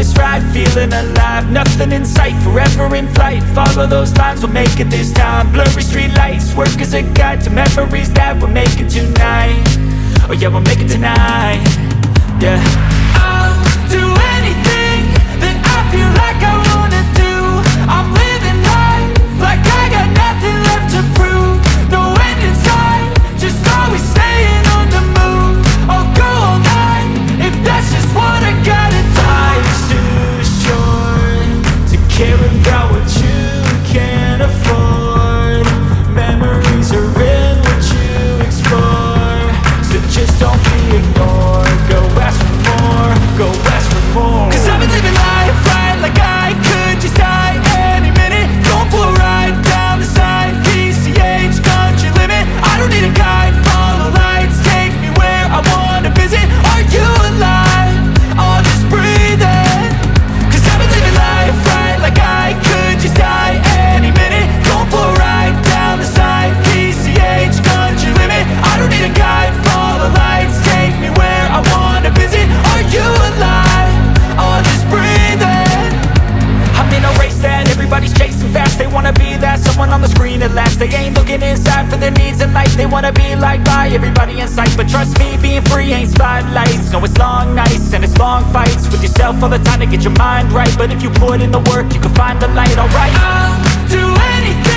this ride, feeling alive. Nothing in sight, forever in flight. Follow those lines, we'll make it this time. Blurry street lights, work as a guide to memories that we're making tonight. Oh yeah, we'll make it tonight. Yeah, I'll do anything that I feel like I wanna do. I'm living life like I got nothing left to prove. No end in sight, just always staying on the move. I'll go all night if that's just what I gotta do. Life's too short to care about what you can't afford. Memories are in what you explore, so just don't be ignored. Go ask for more, go ask for more. 'Cause I've been living life right like I could just die any minute. Going for a ride down the side, PCH country limit. I don't need a guide, follow lights, take me where I wanna visit. Are you alive? I'll just breathe in. 'Cause I've been living life right like I could just die any minute. Going for a ride down the side, PCH country limit. I don't need a guide, follow lights, take me where I wanna visit. Are you alive? I'll just breathe in. I'm in a race that everybody's chasing fast. They wanna be that someone on the screen at last. They ain't looking inside for their needs in life. They wanna be liked by everybody in sight. But trust me, being free ain't spotlights. No, it's long nights and it's long fights with yourself all the time to get your mind right. But if you put in the work, you can find the light, alright? I'll do anything